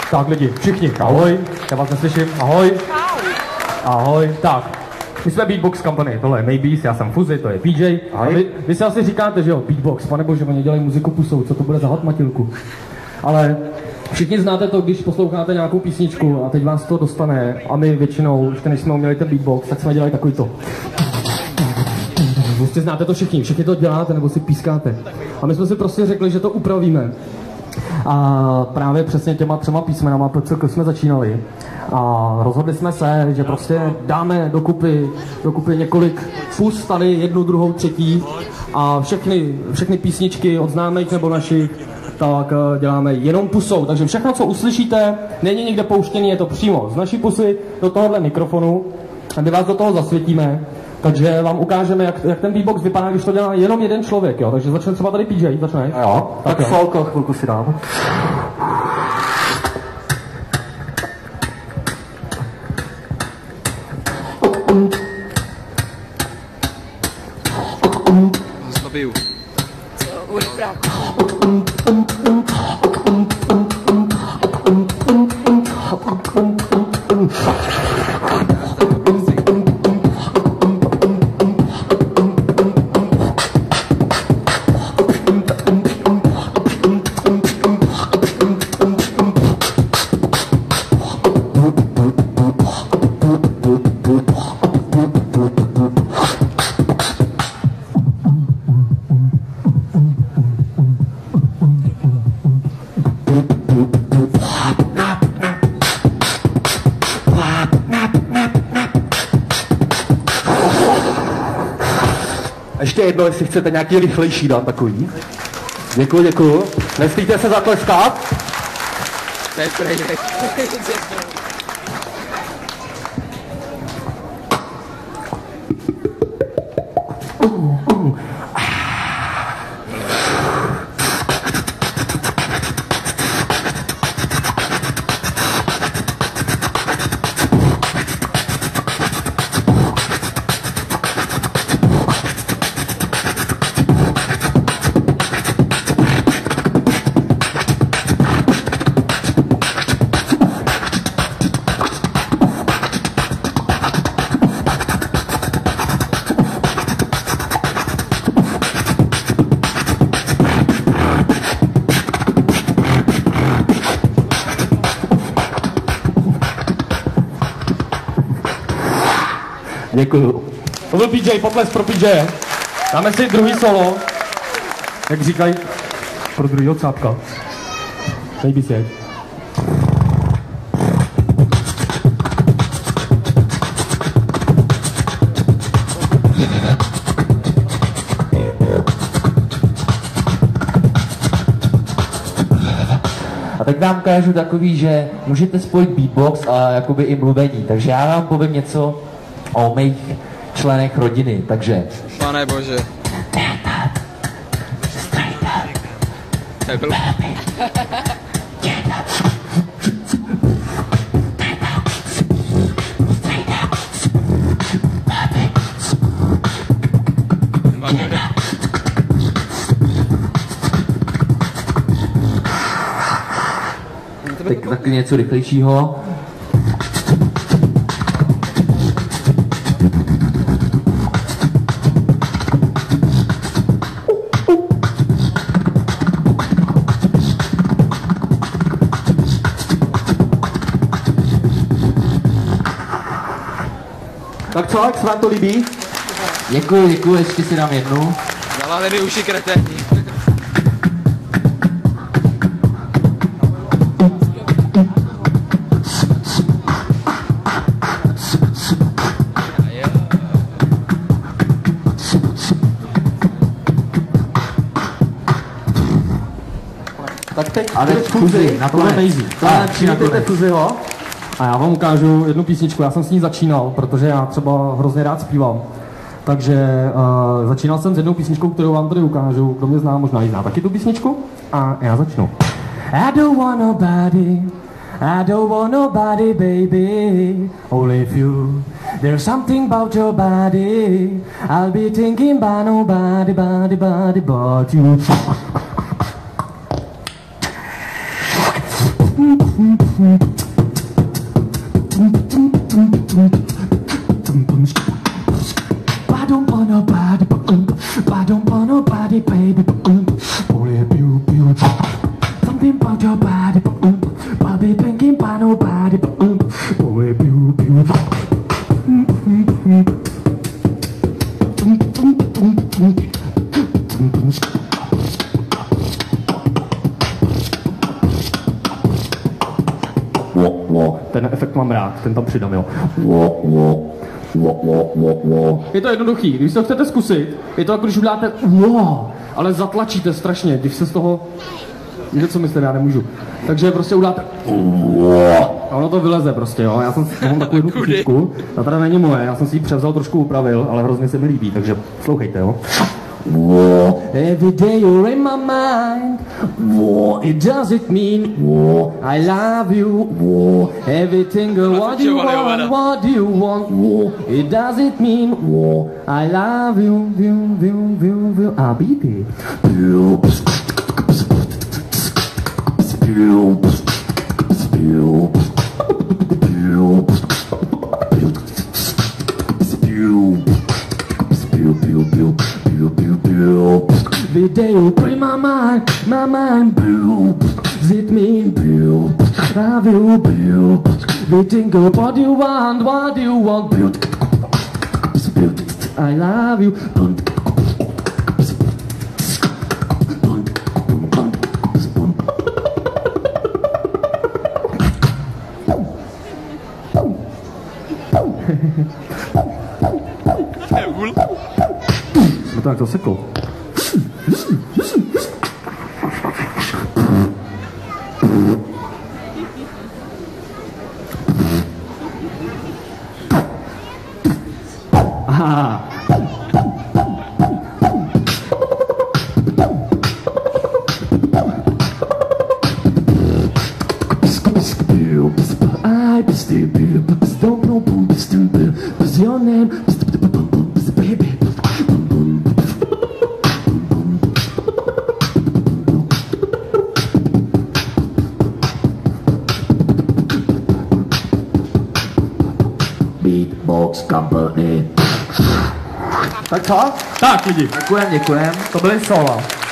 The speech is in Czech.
Tak lidi, všichni, ahoj, já vás neslyším, ahoj. Ahoj, tak, my jsme Beatbox Company, tohle je Maybes, já jsem Fuzi, to je PJ. Vy si asi říkáte, že jo, Beatbox, panebože, oni dělají muziku pusou, co to bude za hatmatilku. Ale všichni znáte to, když posloucháte nějakou písničku a teď vás to dostane a my většinou, ještě než jsme měli ten beatbox, tak jsme dělali takový to. Prostě znáte to všichni to děláte nebo si pískáte. A my jsme si prostě řekli, že to upravíme. A právě přesně těma 3 písmenama, proč jsme začínali. A rozhodli jsme se, že prostě dáme dokupy několik pus tady, 1, 2, 3 a všechny písničky od známých nebo našich, tak děláme jenom pusou. Takže všechno, co uslyšíte, není nikde pouštěný, je to přímo z naší pusy do tohohle mikrofonu, a my vás do toho zasvětíme. Takže vám ukážeme, jak ten beatbox vypadá, když to dělá jenom jeden člověk, jo? Takže začne třeba tady PJ, začne? Jo, tak solko chvilku si dám. Zabiju. Ještě jedno, jestli chcete nějaký rychlejší dát takový. Děkuju. Nestýjte se zatleskat. Děkuju. To byl PJ, potles pro PJ. Dáme si druhý solo. Jak říkají, pro druhýho cápka. Nejbí si. A tak vám ukážu takový, že můžete spojit beatbox a jakoby i mluvení. Takže já vám povím něco o mých členech rodiny, takže... Pane bože. Nebyl. Tak taky něco rychlejšího. Tak co, jak se vám to líbí? Děkuju, ještě si dám jednu. Zalavený uši kreténi. Tak teď Ale Fuzi, na Tohle Daisy. přijďte Fuziho. A já vám ukážu jednu písničku, já jsem s ní začínal, protože já třeba hrozně rád zpívám. Takže začínal jsem s jednou písničkou, kterou vám tady ukážu, kdo mě zná, možná ji zná taky tu písničku. A já začnu. I don't want nobody, I don't want nobody, baby, only you. There's something about your body, I'll be thinking about nobody, body but you. Baby, something about your body, Bobby thinking about nobody, boy, ten efekt mám rád, ten tam přidám, jo. Je to jednoduchý, když to chcete zkusit, je to jako když uděláte ale zatlačíte strašně, když se z toho... Víte, co myslím, já nemůžu. Takže prostě uděláte... A ono to vyleze prostě, jo. Já mám takovou jednu kuchičku, ta teda není moje, já jsem si ji převzal, trošku upravil, ale hrozně se mi líbí, takže slouchejte, jo. Every day you're in my mind. It does it mean I love you. Everything, what do you want? What do you want? It does it mean I love you. A beaty. Every day you bring my mind blue. It mean blue. Love you, blue. We think of what you want, I love you. No tak to sekl. Aha. Your name, baby. Beatbox Company. Tak co? Tak lidi, Děkujem. to byly slova.